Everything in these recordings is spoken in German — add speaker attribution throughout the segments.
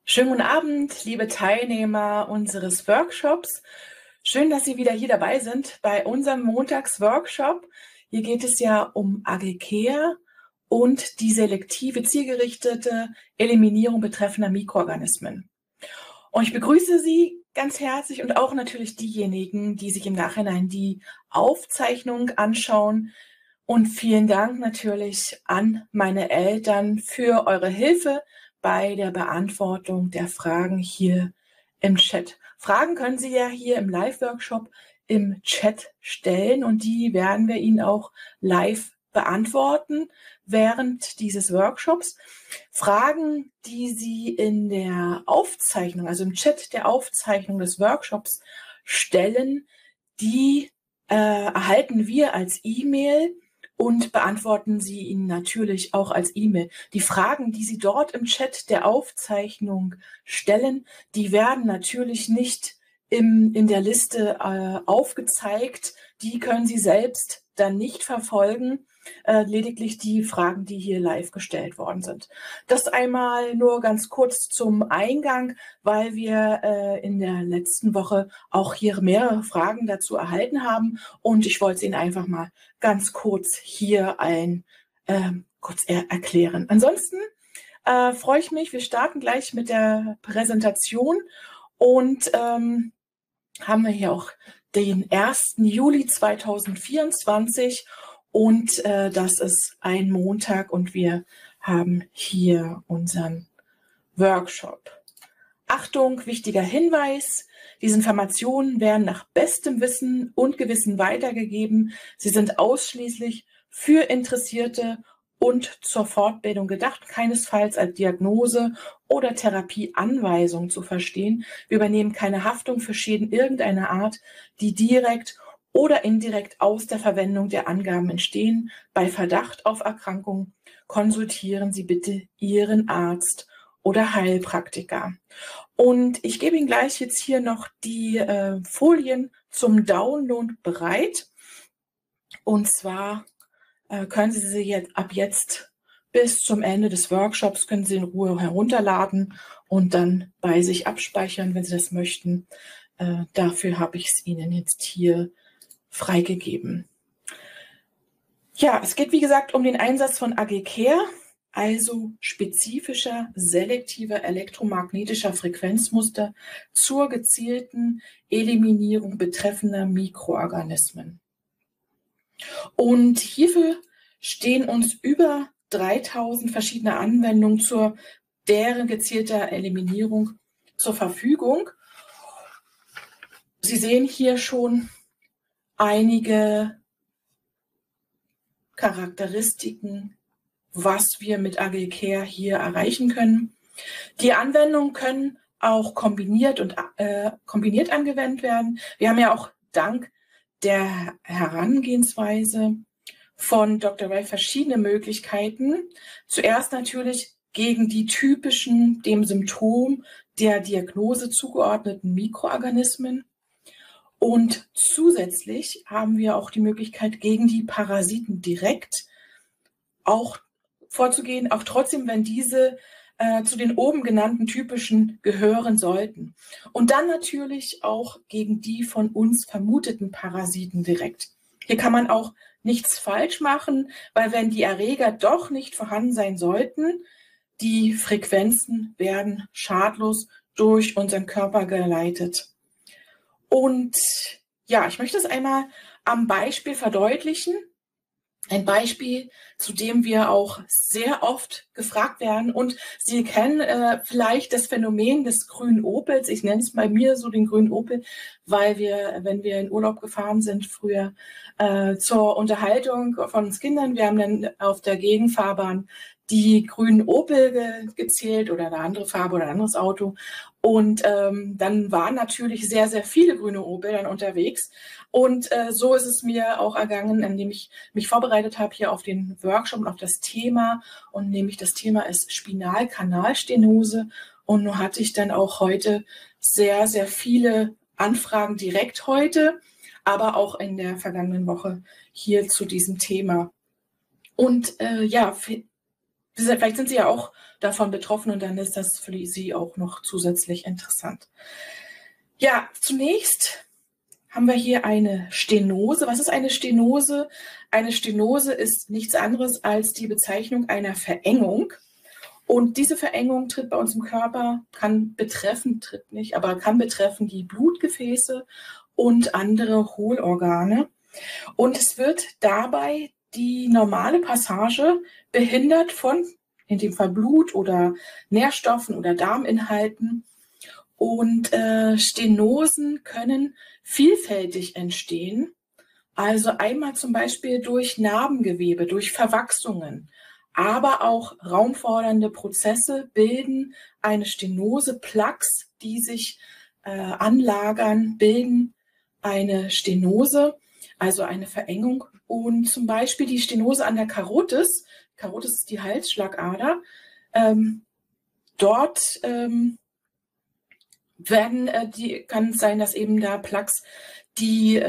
Speaker 1: Schönen guten Abend, liebe Teilnehmer unseres Workshops. Schön, dass Sie wieder hier dabei sind bei unserem Montagsworkshop. Hier geht es ja um Agilcare und die selektive, zielgerichtete Eliminierung betreffender Mikroorganismen. Und ich begrüße Sie ganz herzlich und auch natürlich diejenigen, die sich im Nachhinein die Aufzeichnung anschauen. Und vielen Dank natürlich an meine Eltern für eure Hilfe bei der Beantwortung der Fragen hier im Chat. Fragen können Sie ja hier im Live-Workshop im Chat stellen und die werden wir Ihnen auch live beantworten während dieses Workshops. Fragen, die Sie in der Aufzeichnung, also im Chat der Aufzeichnung des Workshops stellen, die erhalten wir als E-Mail und beantworten Sie Ihnen natürlich auch als E-Mail. Die Fragen, die Sie dort im Chat der Aufzeichnung stellen, die werden natürlich nicht in der Liste aufgezeigt. Die können Sie selbst dann nicht verfolgen, lediglich die Fragen, die hier live gestellt worden sind. Das einmal nur ganz kurz zum Eingang, weil wir in der letzten Woche auch hier mehrere Fragen dazu erhalten haben und ich wollte es Ihnen einfach mal ganz kurz hier kurz erklären. Ansonsten freue ich mich, wir starten gleich mit der Präsentation und haben wir hier auch den 1. Juli 2024 und das ist ein Montag und wir haben hier unseren Workshop. Achtung, wichtiger Hinweis, diese Informationen werden nach bestem Wissen und Gewissen weitergegeben. Sie sind ausschließlich für Interessierte und zur Fortbildung gedacht, keinesfalls als Diagnose oder Therapieanweisung zu verstehen. Wir übernehmen keine Haftung für Schäden irgendeiner Art, die direkt oder indirekt aus der Verwendung der Angaben entstehen. Bei Verdacht auf Erkrankung konsultieren Sie bitte Ihren Arzt oder Heilpraktiker. Und ich gebe Ihnen gleich jetzt hier noch die Folien zum Download bereit. Und zwar können Sie sie jetzt ab jetzt bis zum Ende des Workshops können Sie in Ruhe herunterladen und dann bei sich abspeichern, wenn Sie das möchten. Dafür habe ich es Ihnen jetzt hier freigegeben. Ja, es geht wie gesagt um den Einsatz von Agilcare, also spezifischer, selektiver elektromagnetischer Frequenzmuster zur gezielten Eliminierung betreffender Mikroorganismen. Und hierfür stehen uns über 3000 verschiedene Anwendungen zur deren gezielter Eliminierung zur Verfügung. Sie sehen hier schon einige Charakteristiken, was wir mit Agilcare hier erreichen können. Die Anwendungen können auch kombiniert angewendet werden. Wir haben ja auch dank der Herangehensweise von Dr. Ray verschiedene Möglichkeiten. Zuerst natürlich gegen die typischen, dem Symptom der Diagnose zugeordneten Mikroorganismen. Und zusätzlich haben wir auch die Möglichkeit, gegen die Parasiten direkt auch vorzugehen, auch trotzdem, wenn diese zu den oben genannten typischen gehören sollten. Und dann natürlich auch gegen die von uns vermuteten Parasiten direkt. Hier kann man auch nichts falsch machen, weil wenn die Erreger doch nicht vorhanden sein sollten, die Frequenzen werden schadlos durch unseren Körper geleitet. Und ja, ich möchte es einmal am Beispiel verdeutlichen. Ein Beispiel, zu dem wir auch sehr oft gefragt werden. Und Sie kennen vielleicht das Phänomen des grünen Opels. Ich nenne es bei mir so den grünen Opel, weil wir, wenn wir in Urlaub gefahren sind, früher zur Unterhaltung von uns Kindern, wir haben dann auf der Gegenfahrbahn die grünen Opel gezählt oder eine andere Farbe oder ein anderes Auto. Und dann waren natürlich sehr, sehr viele grüne Opel dann unterwegs. Und so ist es mir auch ergangen, indem ich mich vorbereitet habe hier auf den Workshop und auf das Thema. Und nämlich das Thema ist Spinalkanalstenose. Und nun hatte ich dann auch heute sehr, sehr viele Anfragen direkt heute, aber auch in der vergangenen Woche hier zu diesem Thema. Und ja, Vielleicht sind Sie ja auch davon betroffen und dann ist das für Sie auch noch zusätzlich interessant. Ja, zunächst haben wir hier eine Stenose. Was ist eine Stenose? Eine Stenose ist nichts anderes als die Bezeichnung einer Verengung. Und diese Verengung tritt bei uns im Körper, kann betreffen, tritt nicht, aber kann betreffen die Blutgefäße und andere Hohlorgane. Und es wird dabei die normale Passage behindert von, in dem Fall Blut oder Nährstoffen oder Darminhalten. Und Stenosen können vielfältig entstehen. Also einmal zum Beispiel durch Narbengewebe, durch Verwachsungen, aber auch raumfordernde Prozesse bilden eine Stenose, Plaques, die sich anlagern, bilden eine Stenose, also eine Verengung. Und zum Beispiel die Stenose an der Karotis, Karotis ist die Halsschlagader, dort kann es sein, dass eben da Plaques die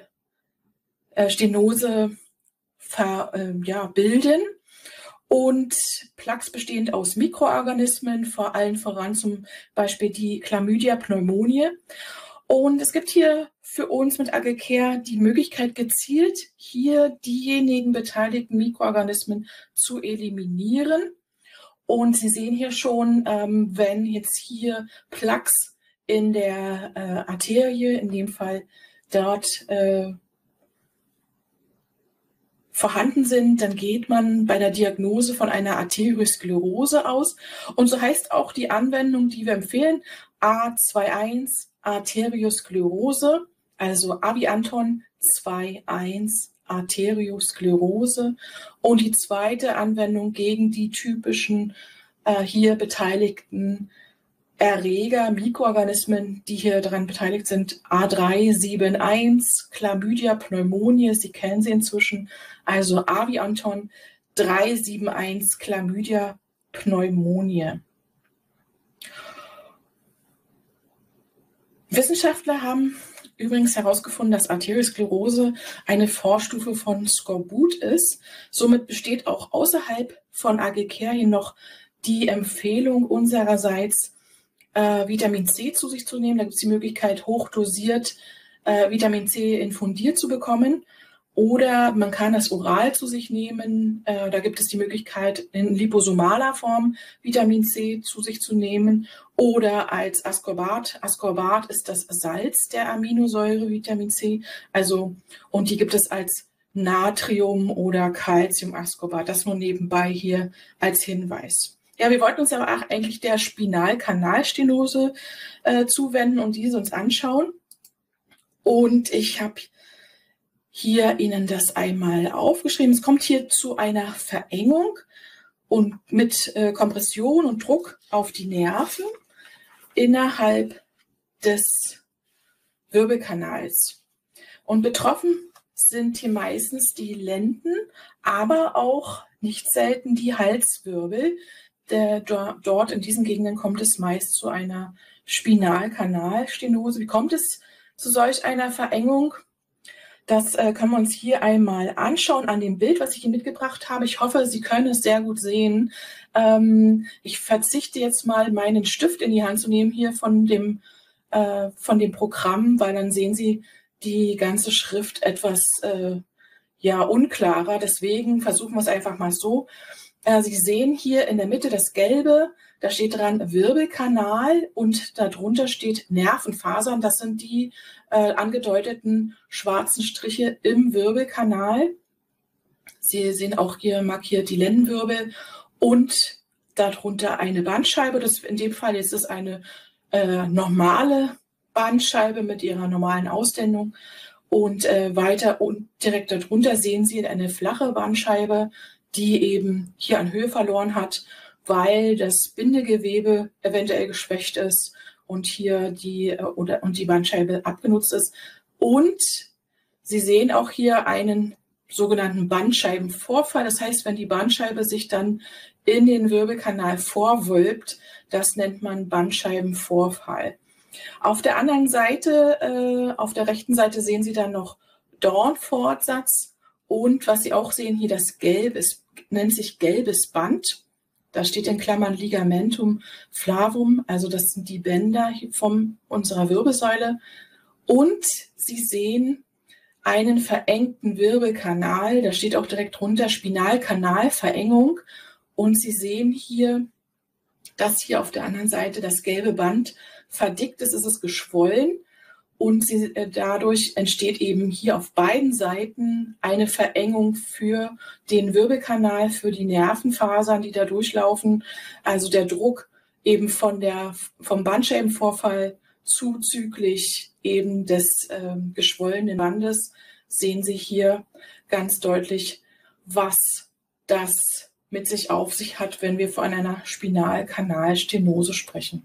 Speaker 1: Stenose bilden. Und Plaques bestehend aus Mikroorganismen, vor allem voran zum Beispiel die Chlamydia pneumoniae. Und es gibt hier für uns mit AGCare die Möglichkeit, gezielt hier diejenigen beteiligten Mikroorganismen zu eliminieren. Und Sie sehen hier schon, wenn jetzt hier Plaques in der Arterie, in dem Fall dort vorhanden sind, dann geht man bei der Diagnose von einer Arteriosklerose aus. Und so heißt auch die Anwendung, die wir empfehlen, A21 Arteriosklerose, also Avianton 2.1 Arteriosklerose. Und die zweite Anwendung gegen die typischen hier beteiligten Erreger, Mikroorganismen, die hier daran beteiligt sind, A371, Chlamydia pneumoniae, Sie kennen sie inzwischen, also Avianton 371, Chlamydia pneumoniae. Wissenschaftler haben übrigens herausgefunden, dass Arteriosklerose eine Vorstufe von Skorbut ist. Somit besteht auch außerhalb von AGCare hier noch die Empfehlung unsererseits, Vitamin C zu sich zu nehmen. Da gibt es die Möglichkeit, hochdosiert Vitamin C infundiert zu bekommen. Oder man kann es oral zu sich nehmen. Da gibt es die Möglichkeit, in liposomaler Form Vitamin C zu sich zu nehmen. Oder als Ascorbat. Ascorbat ist das Salz der Aminosäure Vitamin C. Und die gibt es als Natrium- oder Calcium-Ascorbat. Das nur nebenbei hier als Hinweis. Ja, wir wollten uns aber auch eigentlich der Spinalkanalstenose zuwenden und diese uns anschauen. Und ich habe hier Ihnen das einmal aufgeschrieben. Es kommt hier zu einer Verengung und mit Kompression und Druck auf die Nerven innerhalb des Wirbelkanals. Und betroffen sind hier meistens die Lenden, aber auch nicht selten die Halswirbel. Dort in diesen Gegenden kommt es meist zu einer Spinalkanalstenose. Wie kommt es zu solch einer Verengung? Das können wir uns hier einmal anschauen an dem Bild, was ich hier mitgebracht habe. Ich hoffe, Sie können es sehr gut sehen. Ich verzichte jetzt mal, meinen Stift in die Hand zu nehmen hier von dem Programm, weil dann sehen Sie die ganze Schrift etwas unklarer. Deswegen versuchen wir es einfach mal so. Sie sehen hier in der Mitte das Gelbe, da steht dran Wirbelkanal und darunter steht Nervenfasern. Das sind die angedeuteten schwarzen Striche im Wirbelkanal. Sie sehen auch hier markiert die Lendenwirbel und darunter eine Bandscheibe. In dem Fall ist es eine normale Bandscheibe mit ihrer normalen Ausdehnung. Und weiter und direkt darunter sehen Sie eine flache Bandscheibe, die eben hier an Höhe verloren hat, weil das Bindegewebe eventuell geschwächt ist und hier die Bandscheibe abgenutzt ist. Und Sie sehen auch hier einen sogenannten Bandscheibenvorfall. Das heißt, wenn die Bandscheibe sich dann in den Wirbelkanal vorwölbt, das nennt man Bandscheibenvorfall. Auf der anderen Seite, auf der rechten Seite sehen Sie dann noch Dornfortsatz und was Sie auch sehen hier, das Gelb nennt sich gelbes Band. Da steht in Klammern Ligamentum flavum, also das sind die Bänder von unserer Wirbelsäule. Und Sie sehen einen verengten Wirbelkanal, da steht auch direkt drunter Spinalkanalverengung. Und Sie sehen hier, dass hier auf der anderen Seite das gelbe Band verdickt ist, es ist geschwollen. Und dadurch entsteht eben hier auf beiden Seiten eine Verengung für den Wirbelkanal, für die Nervenfasern, die da durchlaufen. Also der Druck eben vom Bandscheibenvorfall zuzüglich eben des geschwollenen Bandes sehen Sie hier ganz deutlich, was das mit sich auf sich hat, wenn wir von einer Spinalkanalstenose sprechen.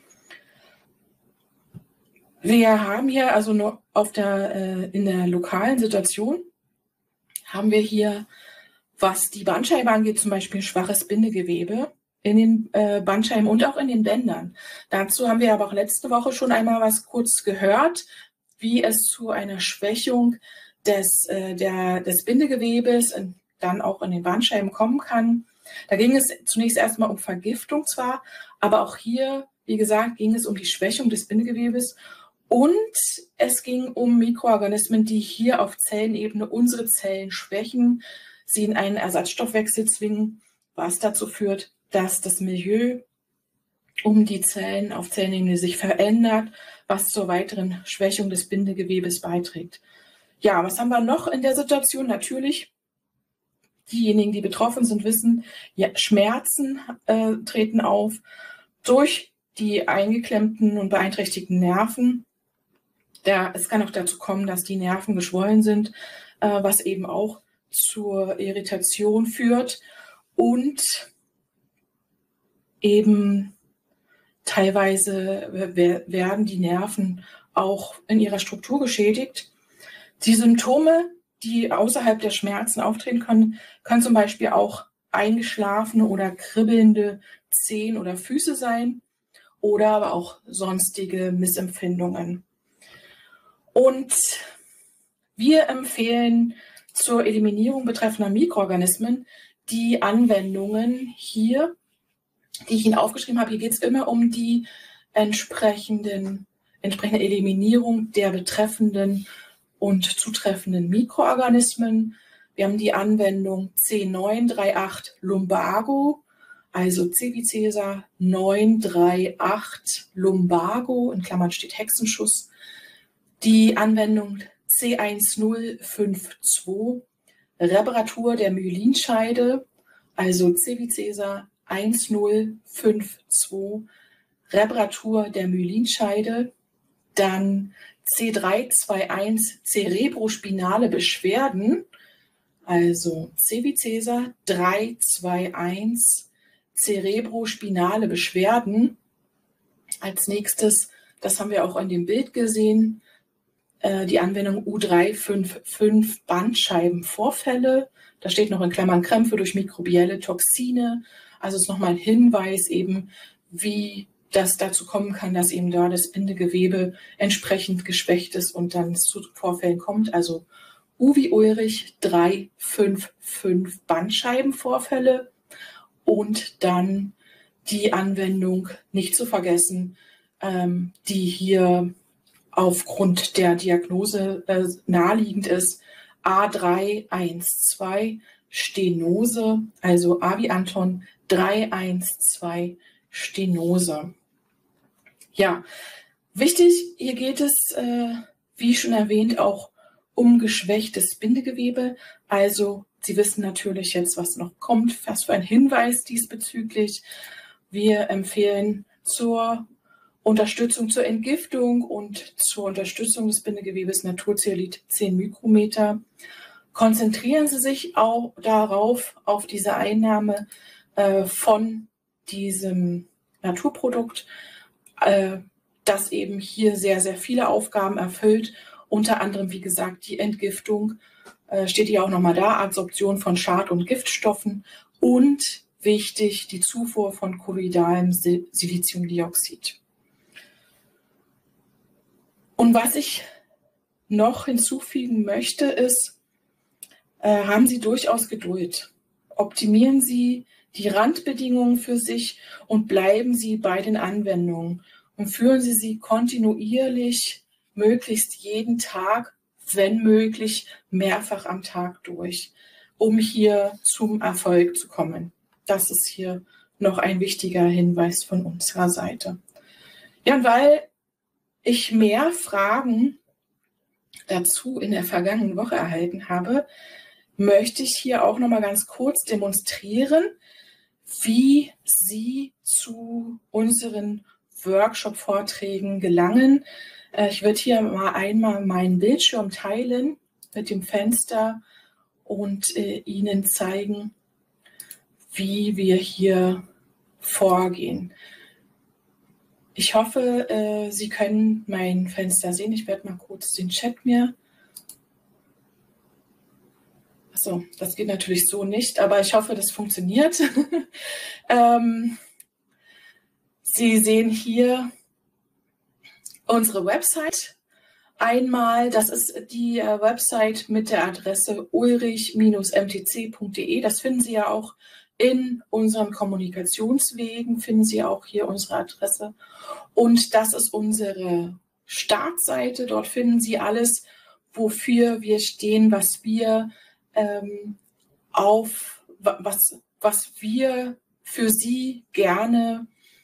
Speaker 1: Wir haben hier also nur in der lokalen Situation haben wir hier, was die Bandscheibe angeht, zum Beispiel schwaches Bindegewebe in den Bandscheiben und auch in den Bändern. Dazu haben wir aber auch letzte Woche schon einmal was kurz gehört, wie es zu einer Schwächung des Bindegewebes und dann auch in den Bandscheiben kommen kann. Da ging es zunächst erstmal um Vergiftung zwar, aber auch hier, wie gesagt, ging es um die Schwächung des Bindegewebes. Und es ging um Mikroorganismen, die hier auf Zellenebene unsere Zellen schwächen, sie in einen Ersatzstoffwechsel zwingen, was dazu führt, dass das Milieu um die Zellen auf Zellenebene sich verändert, was zur weiteren Schwächung des Bindegewebes beiträgt. Ja, was haben wir noch in der Situation? Natürlich, diejenigen, die betroffen sind, wissen, ja, Schmerzen treten auf durch die eingeklemmten und beeinträchtigten Nerven. Es kann auch dazu kommen, dass die Nerven geschwollen sind, was eben auch zur Irritation führt und eben teilweise werden die Nerven auch in ihrer Struktur geschädigt. Die Symptome, die außerhalb der Schmerzen auftreten können zum Beispiel auch eingeschlafene oder kribbelnde Zehen oder Füße sein oder aber auch sonstige Missempfindungen. Und wir empfehlen zur Eliminierung betreffender Mikroorganismen die Anwendungen hier, die ich Ihnen aufgeschrieben habe. Hier geht es immer um die entsprechende Eliminierung der betreffenden und zutreffenden Mikroorganismen. Wir haben die Anwendung C938 Lumbago, also C wie Cäsar 938 Lumbago, in Klammern steht Hexenschuss. Die Anwendung C1052, Reparatur der Myelinscheide, also C wie Cäsar 1052, Reparatur der Myelinscheide. Dann C321, cerebrospinale Beschwerden, also C wie Cäsar 321, cerebrospinale Beschwerden. Als nächstes, das haben wir auch in dem Bild gesehen, die Anwendung U355 Bandscheibenvorfälle. Da steht noch in Klammern Krämpfe durch mikrobielle Toxine. Also es ist nochmal ein Hinweis eben, wie das dazu kommen kann, dass eben da das Bindegewebe entsprechend geschwächt ist und dann es zu Vorfällen kommt. Also U wie Ulrich 355 Bandscheibenvorfälle und dann die Anwendung, nicht zu vergessen, die hier aufgrund der Diagnose naheliegend ist, A312 Stenose, also A wie Anton 312 Stenose. Ja, wichtig, hier geht es, wie schon erwähnt, auch um geschwächtes Bindegewebe. Also Sie wissen natürlich jetzt, was noch kommt, was für ein Hinweis diesbezüglich. Wir empfehlen zur Unterstützung zur Entgiftung und zur Unterstützung des Bindegewebes Naturzeolit 10 Mikrometer. Konzentrieren Sie sich auch darauf, auf diese Einnahme von diesem Naturprodukt, das eben hier sehr, sehr viele Aufgaben erfüllt. Unter anderem, wie gesagt, die Entgiftung, steht hier auch nochmal da, Adsorption von Schad- und Giftstoffen und wichtig, die Zufuhr von kolloidalem Siliziumdioxid. Und was ich noch hinzufügen möchte, ist, haben Sie durchaus Geduld. Optimieren Sie die Randbedingungen für sich und bleiben Sie bei den Anwendungen und führen Sie sie kontinuierlich, möglichst jeden Tag, wenn möglich, mehrfach am Tag durch, um hier zum Erfolg zu kommen. Das ist hier noch ein wichtiger Hinweis von unserer Seite. Ja, und weil ich mehr Fragen dazu in der vergangenen Woche erhalten habe, möchte ich hier auch noch mal ganz kurz demonstrieren, wie Sie zu unseren Workshop-Vorträgen gelangen. Ich würde hier mal einmal meinen Bildschirm teilen mit dem Fenster und Ihnen zeigen, wie wir hier vorgehen. Ich hoffe, Sie können mein Fenster sehen. Ich werde mal kurz den Chat mir... Achso, das geht natürlich so nicht, aber ich hoffe, das funktioniert. Sie sehen hier unsere Website. Einmal, das ist die Website mit der Adresse ulrich-mtc.de. Das finden Sie ja auch in unseren Kommunikationswegen, finden Sie auch hier unsere Adresse. Und das ist unsere Startseite. Dort finden Sie alles, wofür wir stehen, was wir was wir für Sie gerne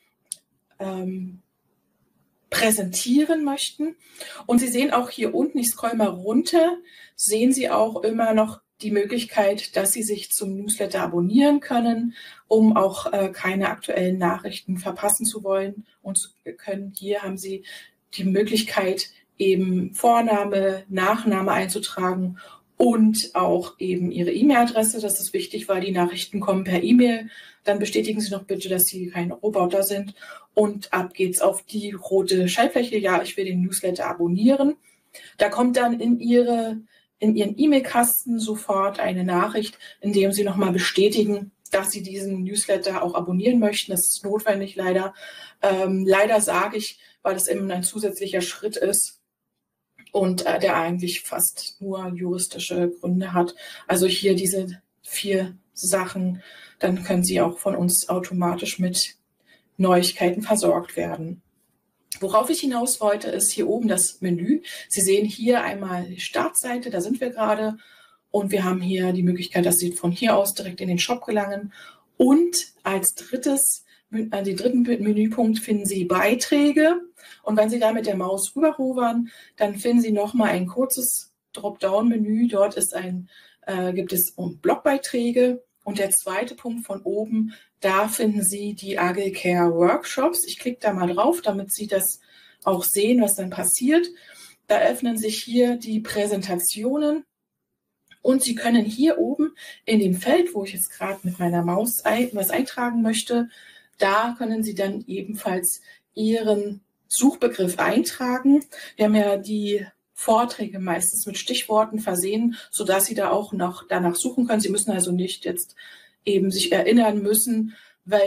Speaker 1: präsentieren möchten. Und Sie sehen auch hier unten, ich scroll mal runter, sehen Sie auch immer noch die Möglichkeit, dass Sie sich zum Newsletter abonnieren können, um auch keine aktuellen Nachrichten verpassen zu wollen und zu können. Hier haben Sie die Möglichkeit, eben Vorname, Nachname einzutragen und auch eben Ihre E-Mail-Adresse. Das ist wichtig, weil die Nachrichten kommen per E-Mail. Dann bestätigen Sie noch bitte, dass Sie kein Roboter sind. Und ab geht's auf die rote Schaltfläche. Ja, ich will den Newsletter abonnieren. Da kommt dann in Ihren E-Mail-Kasten sofort eine Nachricht, in dem Sie nochmal bestätigen, dass Sie diesen Newsletter auch abonnieren möchten. Das ist notwendig leider. Leider sage ich, weil das eben ein zusätzlicher Schritt ist und der eigentlich fast nur juristische Gründe hat. Also hier diese 4 Sachen, dann können Sie auch von uns automatisch mit Neuigkeiten versorgt werden. Worauf ich hinaus wollte, ist hier oben das Menü. Sie sehen hier einmal die Startseite, da sind wir gerade. Und wir haben hier die Möglichkeit, dass Sie von hier aus direkt in den Shop gelangen. Und als den dritten Menüpunkt finden Sie Beiträge. Und wenn Sie da mit der Maus rüberhovern, dann finden Sie nochmal ein kurzes Dropdown-Menü. Dort gibt es Blogbeiträge. Und der zweite Punkt von oben, da finden Sie die AGCare Workshops. Ich klicke da mal drauf, damit Sie das auch sehen, was dann passiert. Da öffnen sich hier die Präsentationen. Und Sie können hier oben in dem Feld, wo ich jetzt gerade mit meiner Maus was eintragen möchte, da können Sie dann ebenfalls Ihren Suchbegriff eintragen. Wir haben ja die Vorträge meistens mit Stichworten versehen, sodass Sie da auch noch danach suchen können. Sie müssen also nicht jetzt eben sich erinnern müssen, an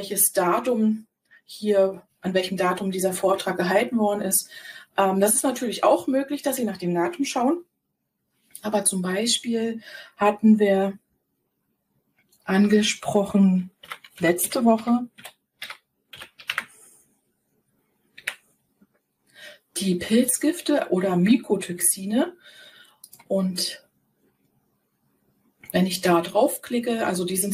Speaker 1: welchem Datum dieser Vortrag gehalten worden ist. Das ist natürlich auch möglich, dass Sie nach dem Datum schauen. Aber zum Beispiel hatten wir angesprochen letzte Woche die Pilzgifte oder Mykotoxine. Und wenn ich da draufklicke, also den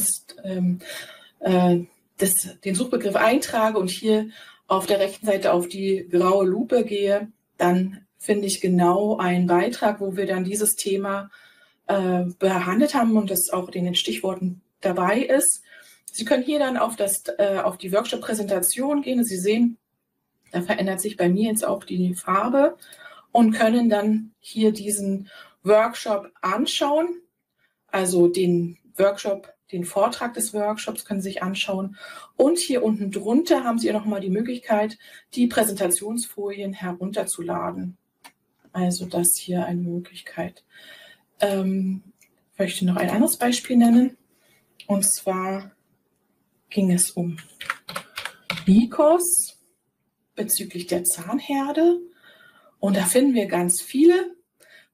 Speaker 1: Suchbegriff eintrage und hier auf der rechten Seite auf die graue Lupe gehe, dann finde ich genau einen Beitrag, wo wir dann dieses Thema behandelt haben und das auch in den Stichworten dabei ist. Sie können hier dann auf die Workshop-Präsentation gehen. Sie sehen, da verändert sich bei mir jetzt auch die Farbe und können dann hier diesen Workshop anschauen. Also den Vortrag des Workshops können Sie sich anschauen. Und hier unten drunter haben Sie nochmal die Möglichkeit, die Präsentationsfolien herunterzuladen. Also das hier eine Möglichkeit. Ich möchte noch ein anderes Beispiel nennen. Und zwar ging es um Bikos bezüglich der Zahnherde. Und da finden wir ganz viele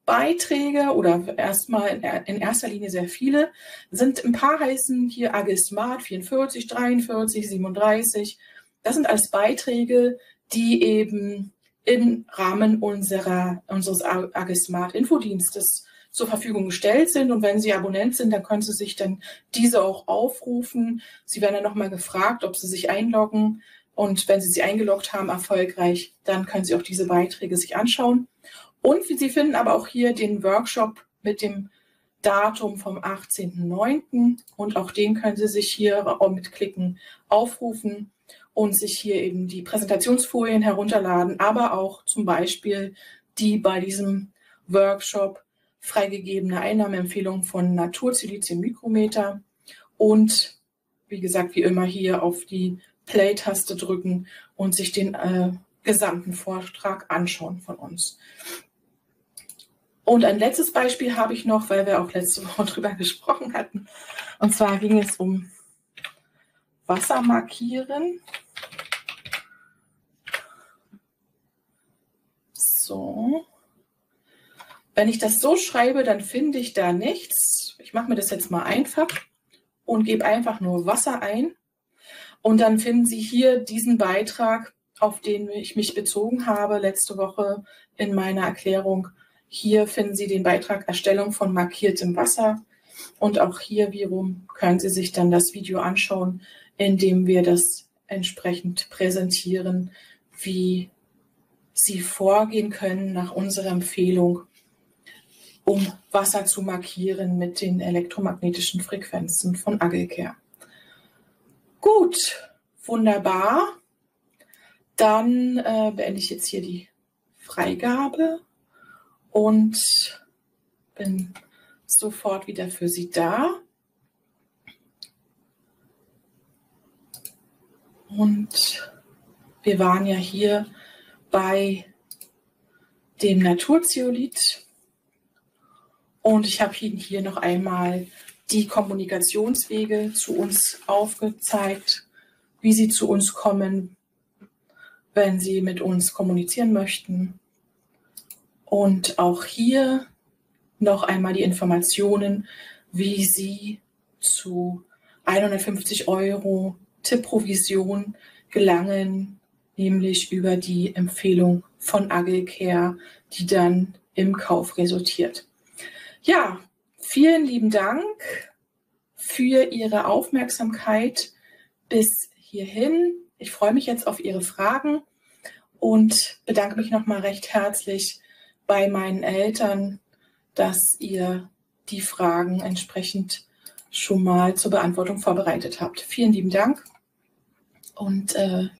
Speaker 1: Beiträge oder erstmal in erster Linie sehr viele. Ein paar heißen hier AG Smart 44, 43, 37. Das sind alles Beiträge, die eben im Rahmen unseres AG Smart Infodienstes zur Verfügung gestellt sind. Und wenn Sie Abonnent sind, dann können Sie sich dann diese auch aufrufen. Sie werden dann nochmal gefragt, ob Sie sich einloggen. Und wenn Sie sich eingeloggt haben, erfolgreich, dann können Sie auch diese Beiträge sich anschauen. Und Sie finden aber auch hier den Workshop mit dem Datum vom 18.09. Und auch den können Sie sich hier mit Klicken aufrufen und sich hier eben die Präsentationsfolien herunterladen, aber auch zum Beispiel die bei diesem Workshop freigegebene Einnahmeempfehlung von Natursilizium-Mikrometer und wie gesagt, wie immer hier auf die Play-Taste drücken und sich den gesamten Vortrag anschauen von uns. Und ein letztes Beispiel habe ich noch, weil wir auch letzte Woche drüber gesprochen hatten. Und zwar ging es um Wasser markieren. So. Wenn ich das so schreibe, dann finde ich da nichts. Ich mache mir das jetzt mal einfach und gebe einfach nur Wasser ein. Und dann finden Sie hier diesen Beitrag, auf den ich mich bezogen habe letzte Woche in meiner Erklärung. Hier finden Sie den Beitrag Erstellung von markiertem Wasser. Und auch hier wiederum können Sie sich dann das Video anschauen, in dem wir das entsprechend präsentieren, wie Sie vorgehen können nach unserer Empfehlung, um Wasser zu markieren mit den elektromagnetischen Frequenzen von Agilcare. Gut, wunderbar. Dann beende ich jetzt hier die Freigabe und bin sofort wieder für Sie da. Und wir waren ja hier bei dem Naturzeolit. Und ich habe Ihnen hier noch einmal die Kommunikationswege zu uns aufgezeigt, wie Sie zu uns kommen, wenn Sie mit uns kommunizieren möchten. Und auch hier noch einmal die Informationen, wie Sie zu 150 € Tippprovision gelangen, nämlich über die Empfehlung von Agilcare, die dann im Kauf resultiert. Ja, vielen lieben Dank für Ihre Aufmerksamkeit bis hierhin. Ich freue mich jetzt auf Ihre Fragen und bedanke mich nochmal recht herzlich bei meinen Eltern, dass ihr die Fragen entsprechend schon mal zur Beantwortung vorbereitet habt. Vielen lieben Dank und